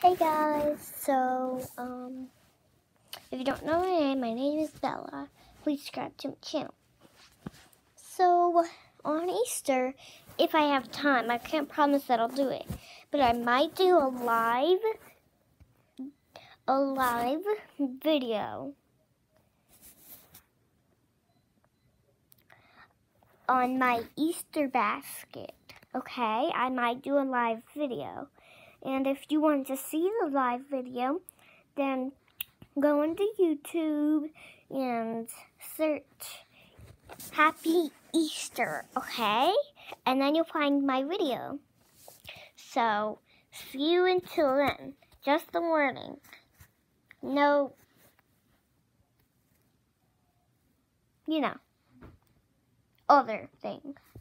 Hey guys, if you don't know my name is Bella. Please subscribe to my channel. So, on Easter, if I have time, I can't promise that I'll do it, but I might do a live video on my Easter basket, okay? I might do a live video. And if you want to see the live video, then go into YouTube and search Happy Easter, okay? And then you'll find my video. So, see you until then. Just the warning. No, other things.